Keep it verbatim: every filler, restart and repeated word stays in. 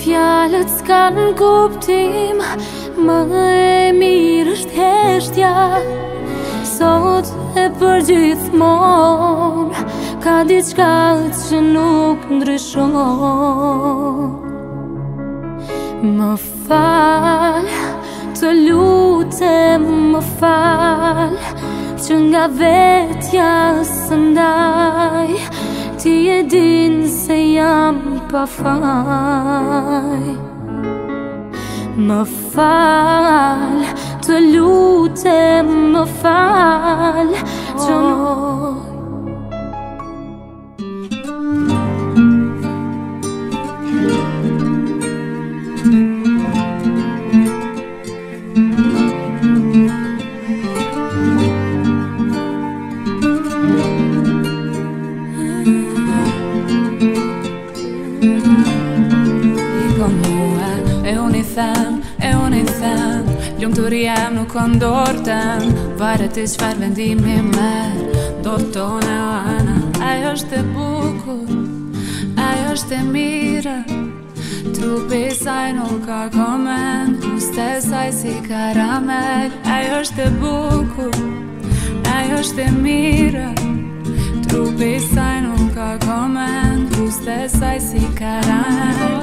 fjalët s'kan kuptim, më e mirë është heshtja. Sot e për gjithmon ka diçka që nuk ndryshon. Më fal, të lutem më fal, që nga vetja së ndaj, ti e din se jam pa faj. Më fal, të lutem më fal, që nuk e unë i them, lumtur jem nuk o ndorë tem, varet i çfar vendimi merr, dorë tone o ana. Ajo është e bukur, ajo është e mira, trupi saj nuk ka koment, guste saj si karamel. Ajo është e bukur, ajo është e mira, trupi saj nuk ka koment, guste saj si karamel.